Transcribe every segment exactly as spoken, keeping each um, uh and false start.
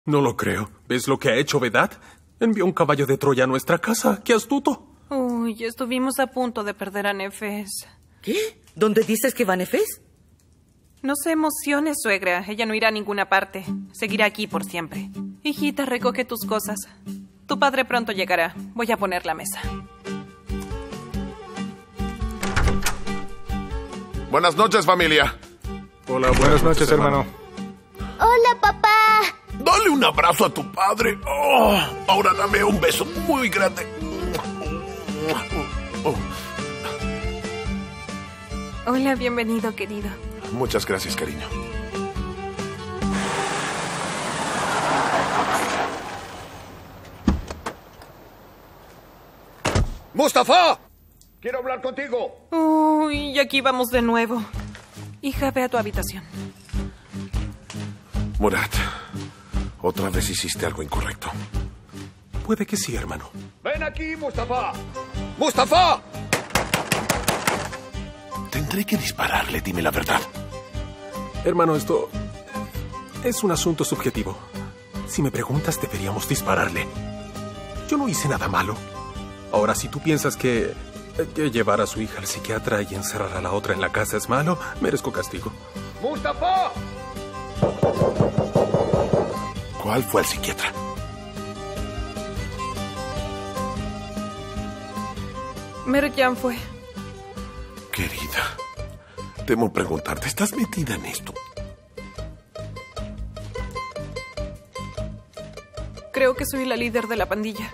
No lo creo. ¿Ves lo que ha hecho Vedad? Envió un caballo de Troya a nuestra casa. ¡Qué astuto! Uy, estuvimos a punto de perder a Nefes. ¿Qué? ¿Dónde dices que va Nefes? No se emocione, suegra. Ella no irá a ninguna parte. Seguirá aquí por siempre. Hijita, recoge tus cosas. Tu padre pronto llegará. Voy a poner la mesa. Buenas noches, familia. Hola, buenas, Buenas noches, hermano. Hola, papá. Dale un abrazo a tu padre. Oh, ahora dame un beso muy grande. Oh, Hola, bienvenido, querido. muchas gracias, cariño. ¡Mustafa! ¡Quiero hablar contigo! Uy, y aquí vamos de nuevo. Hija, ve a tu habitación. Murat, otra vez hiciste algo incorrecto. Puede que sí, hermano. ¡Ven aquí, Mustafa! ¡Mustafa! Tendré que dispararle, dime la verdad. Hermano, esto es un asunto subjetivo. Si me preguntas, deberíamos dispararle. Yo no hice nada malo. Ahora, si tú piensas que, que llevar a su hija al psiquiatra y encerrar a la otra en la casa es malo, merezco castigo. ¡Mustafa! ¿Cuál fue el psiquiatra? Merjan fue. Querida, temo preguntarte, ¿estás metida en esto? Creo que soy la líder de la pandilla.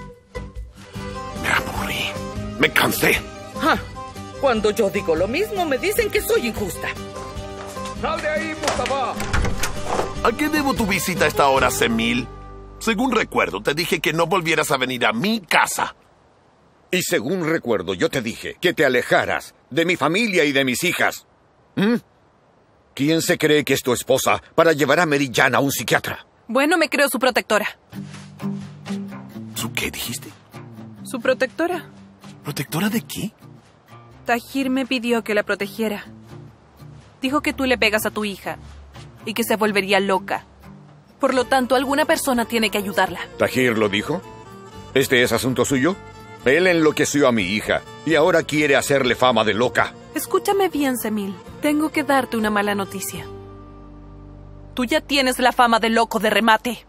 Me aburrí. Me cansé. Ah, cuando yo digo lo mismo, me dicen que soy injusta. ¡Sal de ahí, Mustafa! ¿A qué debo tu visita a esta hora, Semil? Según recuerdo, te dije que no volvieras a venir a mi casa. Y según recuerdo, yo te dije que te alejaras de mi familia y de mis hijas. ¿Mm? ¿Quién se cree que es tu esposa para llevar a Merjan a un psiquiatra? Bueno, me creo su protectora. ¿Su qué dijiste? ¿Su protectora? ¿Protectora de qué? Tahir me pidió que la protegiera. Dijo que tú le pegas a tu hija y que se volvería loca. Por lo tanto, alguna persona tiene que ayudarla. ¿Tahir lo dijo? ¿Este es asunto suyo? Él enloqueció a mi hija y ahora quiere hacerle fama de loca. Escúchame bien, Semil. Tengo que darte una mala noticia. Tú ya tienes la fama de loco de remate.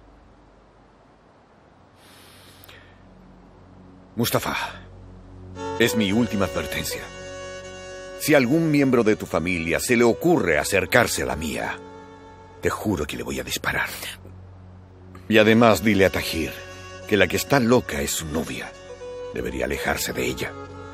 Mustafa, es mi última advertencia. Si a algún miembro de tu familia se le ocurre acercarse a la mía, te juro que le voy a disparar. Y además dile a Tahir que la que está loca es su novia. Debería alejarse de ella.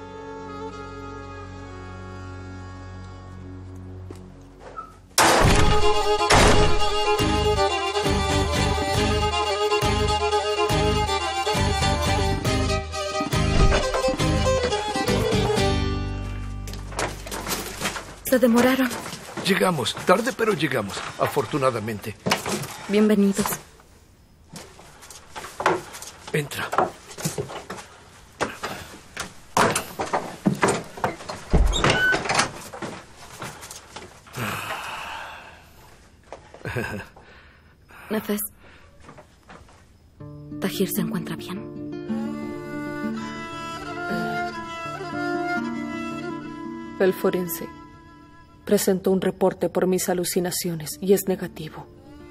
Se demoraron. Llegamos, tarde pero llegamos, afortunadamente. Bienvenidos. Entra. Nefes. Tahir se encuentra bien. El forense presentó un reporte por mis alucinaciones y es negativo.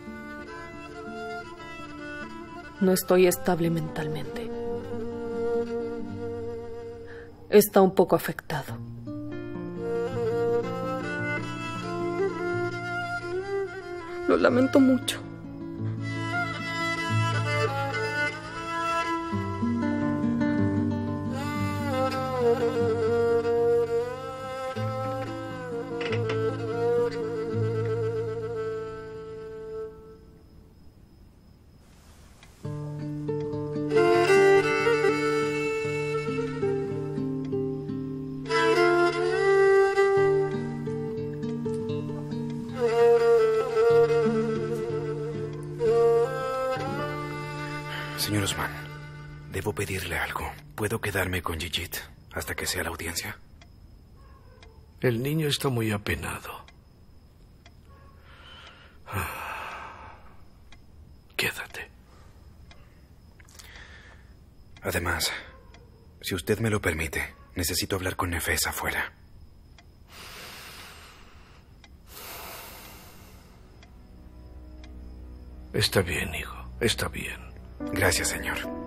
No estoy estable mentalmente. Está un poco afectado. Lo lamento mucho. Señor Osman, debo pedirle algo. ¿Puedo quedarme con Yiyit hasta que sea la audiencia? El niño está muy apenado. Quédate. Además, si usted me lo permite, necesito hablar con Nefes afuera. Está bien, hijo. Está bien. Gracias, señor.